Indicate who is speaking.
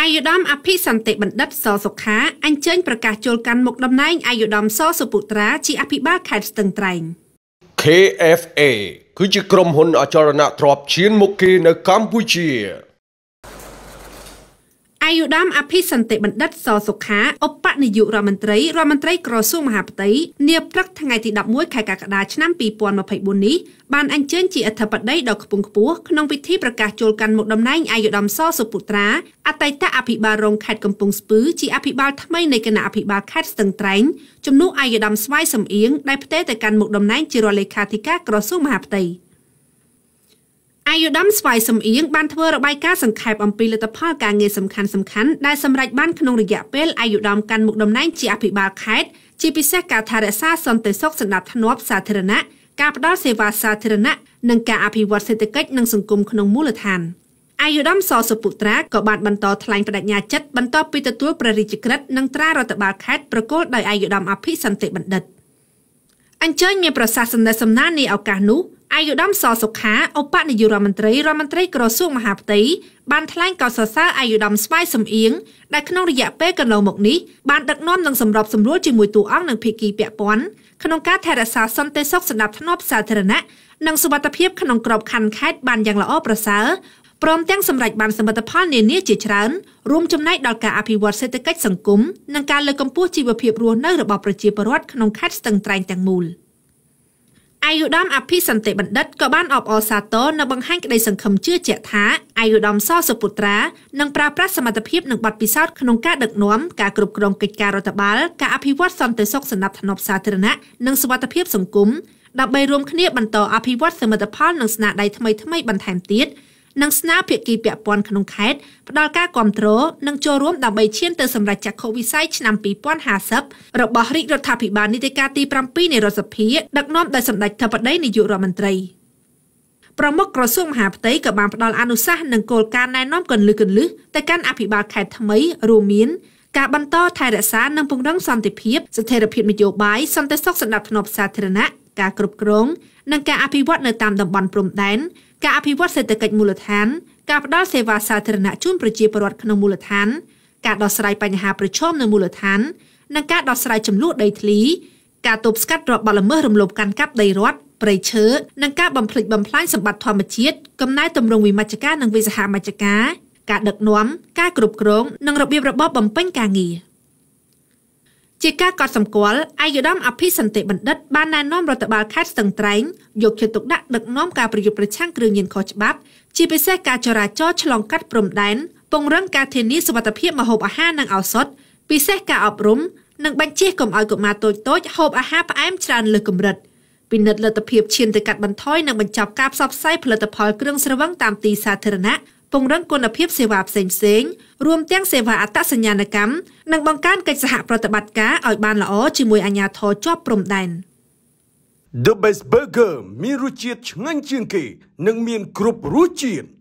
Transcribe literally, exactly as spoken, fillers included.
Speaker 1: អាយុដាមអភិសន្តិបណ្ឌិតសសុខាអញ្ជើញប្រកាសចូលកាន់មុខតំណែងអាយុដាមសសុពុត្រាជាអភិបាលខេត្តស្ទឹងត្រែង
Speaker 2: K F A គឺជាក្រុមហ៊ុនអចលនទ្រព្យឈានមុខគេនៅកម្ពុជា
Speaker 1: អាយុដាមអភិសន្តិបណ្ឌិតសសុខាឧបនាយករដ្ឋមន្ត្រីរដ្ឋមន្ត្រីក្រសួងមហាផ្ទៃនាព្រឹកថ្ងៃទីដប់មួយខែកក្កដាឆ្នាំពីរពាន់ម្ភៃបួននេះបានអញ្ជើញជាអធិបតីដ៏ខ្ពង់ខ្ពស់ក្នុងពិធីប្រកាសចូលកាន់មុខតំណែងអាយុដាមសសុពុត្រាអតីតអភិបាលរងខេត្តកំពង់ស្ពឺជាអភិបាលថ្មីនៃគណៈអភិបាលខេត្តស្ទឹងត្រែងជំនួសអាយុដាមស្វាយសំអៀងដែលផ្ទេរទៅកាន់មុខតំណែងជារដ្ឋលេខាធិការក្រសួងមហាផ្ទៃអាយុដាមស្វាយសំអៀងបានធ្វើរបាយការណ៍សង្ខេបអំពីលទ្ធផលការងារសំខាន់សំខាន់ដែលសម្រេចបានក្នុងរយៈពេលអាយុដាមកាន់មុខតំណែងជាអភិបាលខេត្តជាពិសេសការថែរក្សាសន្តិសុខសណ្ដាប់ធ្នាប់សាធារណៈការផ្តល់សេវាសាធារណៈនិងការអភិវឌ្ឍសេដ្ឋកិច្ចនិងសង្គមក្នុងមូលដ្ឋានអាយុដាមសសុពុត្រាក៏បានបន្តថ្លែងបដិញ្ញាចិត្តបន្ទាប់ពីទទួលព្រះរាជក្រឹត្យនិងត្រារដ្ឋបាលខេត្តប្រគល់ដោយអាយុដាមអភិសន្តិបណ្ឌិតអញ្ជើញមានប្រសាសន៍សម្ដែងសម្ដាននៃឱកាសនោះអាយុដាមសសុខាឧបនាយករដ្ឋមន្ត្រីរដ្ឋមន្ត្រីក្រសួងមហាផ្ទៃបានថ្លែងកោតសរសើរអាយុដាមស្វាយសំអៀងដែលក្នុងរយៈពេលកន្លងមកនេះបានដឹកនាំនិងសម្របសម្រួលជាមួយតួអង្គនិងភាគីពាក់ព័ន្ធក្នុងការថែរក្សាសន្តិសុខសណ្ដាប់ធ្នាប់សាធារណៈនិងសុវត្ថិភាពក្នុងក្របខ័ណ្ឌខេត្តបានយ៉ាងល្អប្រសើរព្រមទាំងសម្រេចបានសមិទ្ធផលនានាជាច្រើនរួមចំណែកដល់ការអភិវឌ្ឍសេដ្ឋកិច្ចសង្គមនិងការលើកកម្ពស់ជីវភាពរស់នៅរបស់ប្រជាពលរដ្ឋក្នុងខេត្តស្ទឹងត្រែងទាំងមូលអាយុដាមអភិសន្តិបណ្ឌិតក៏បានអបអរសាទរនិងបង្ហាញក្តីសង្ឃឹមជឿជាក់ថាអាយុដាមសសុពុត្រានឹងប្រើប្រាស់សមត្ថភាពនិងបទពិសោធន៍ក្នុងការដឹកនាំការគ្រប់គ្រងកិច្ចការរដ្ឋបាលការអភិវឌ្ឍសន្តិសុខសណ្ដាប់ធ្នាប់សាធារណៈនិងសុវត្ថិភាពសង្គមដើម្បីរួមគ្នាបន្តអភិវឌ្ឍសមិទ្ធផលនិងស្នាដៃថ្មីៗបន្ថែមទៀតនិងស្នើភាគីពាក់ព័ន្ធក្នុងខេត្តផ្ដល់ការគាំទ្រនិងចូលរួមដើម្បីឈានទៅសម្រេចចក្ខុវិស័យឆ្នាំពីរពាន់ហាសិបរបស់រាជរដ្ឋាភិបាលនីតិកាលទីប្រាំពីរនៃរដ្ឋសភាដឹកនាំដោយសម្ដេចធិបតីនាយករដ្ឋមន្ត្រីប្រមុខក្រសួងមហាផ្ទៃក៏បានផ្ដល់អនុសាសន៍និងគោលការណ៍ណែនាំគន្លឹះគន្លឹះទៅកាន់អភិបាលខេត្តថ្មីរួមមានការបន្តថែរក្សានិងពង្រឹងសន្តិភាពស្ថិរភាពនយោបាយសន្តិសុខសណ្ដាប់ធ្នាប់សាធារណៈការគ្រប់គ្រងនិងការអភិវឌ្ឍនៅតាមតំបន់ព្រំដែនការអភិវឌ្ឍសេដ្ឋកិច្ចមូលដ្ឋានការផ្តល់សេវាសាធារណៈជូនប្រជាពលរដ្ឋក្នុងមូលដ្ឋានការដោះស្រាយបញ្ហាប្រឈមនៅមូលដ្ឋាននិងការដោះស្រាយចំនួនដីធ្លីការទប់ស្កាត់របបល្មើសរំលោភកាន់កាប់ដីរដ្ឋព្រៃឈើនិងការបំផ្លិចបំផ្លាញសម្បត្តិធម្មជាតិកំណែទម្រង់វិមជ្ឈការនិងវិសាហមជ្ឈការការដឹកនាំការគ្រប់គ្រងនិងរបៀបរបបបំពេញការងារជាការកត់សម្គាល់អាយុដាមអភិសន្តិបណ្ឌិតបានណែនាំរដ្ឋបាលខេត្តស្ទឹងត្រែងយកចិត្តទុកដាក់ដឹកនាំការប្រយុទ្ធប្រឆាំងគ្រឿងញៀនខុសច្បាប់ជាពិសេសការចរាចរណ៍ឆ្លងកាត់ព្រំដែនពង្រឹងការធានាសុវត្ថិភាពម្ហូបអាហារនិងឱសថពិសេសការអប់រំនិងបញ្ជាកុំឲ្យកុមារតូចៗហូបអាហារផ្អែមច្រើនលើសកម្រិតពិនិត្យលទ្ធភាពឈានទៅកាត់បន្ថយនិងបញ្ចប់ការផ្សព្វផ្សាយផលិតផលគ្រឿងស្រវឹងតាមទីសាធារណៈពង្រឹងគុណភាពសេវាផ្សេងៗរួមទាំងសេវាអត្តសញ្ញាណកម្មនិងបង្កើនកិច្ចសហប្រតិបត្តិការឲ្យបានល្អជាមួយអាជ្ញាធរជាប់ព្រំដែន
Speaker 2: The Best Burger មានរសជាតិឆ្ងាញ់ជាងគេនិងមានគ្រប់រសជាតិ